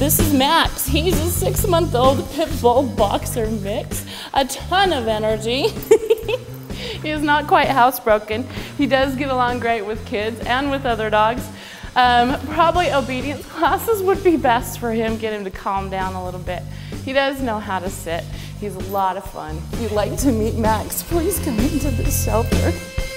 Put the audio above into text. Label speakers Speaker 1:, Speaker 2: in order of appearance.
Speaker 1: This is Max. He's a 6-month-old pit bull boxer mix. A ton of energy. He is not quite housebroken. He does get along great with kids and with other dogs. Probably obedience classes would be best for him, get him to calm down a little bit. He does know how to sit. He's a lot of fun. If you'd like to meet Max, please come into the shelter.